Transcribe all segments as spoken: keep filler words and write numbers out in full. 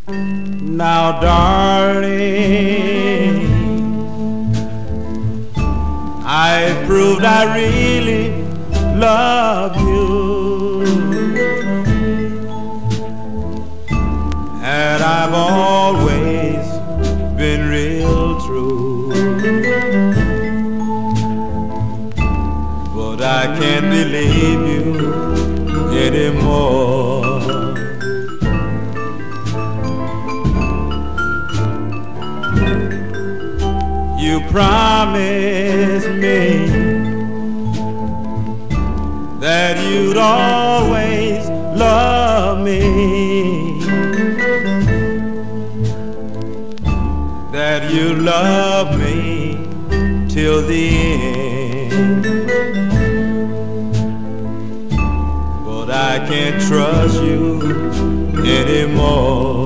Now, darling, I proved I really love you, and I've always been real true, but I can't believe you anymore. You promised me that you'd always love me, that you love me till the end, but I can't trust you anymore.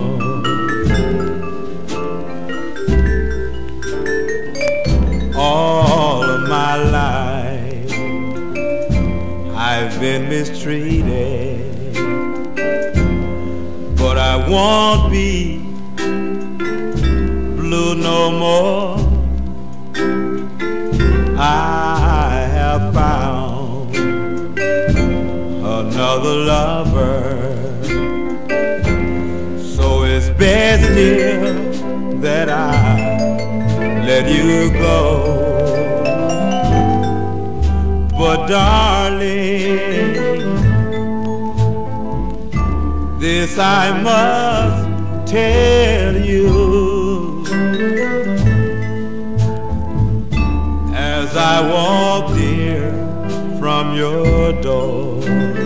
All of my life I've been mistreated, but I won't be blue no more. I have found another lover, so it's best, dear, that I let you go. But darling, this I must tell you, as I walk, dear, from your door,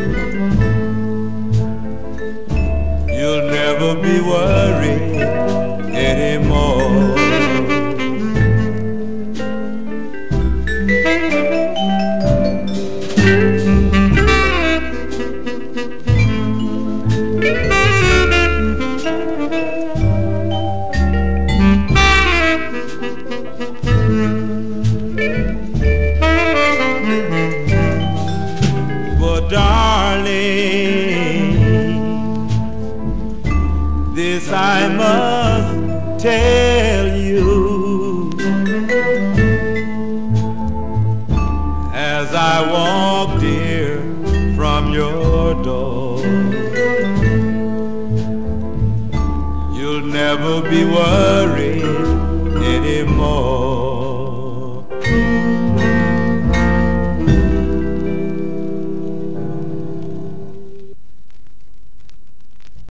you'll never be worried anymore. But darling, this I must tell you, as I walk, dear, from your door, you'll never be worried anymore.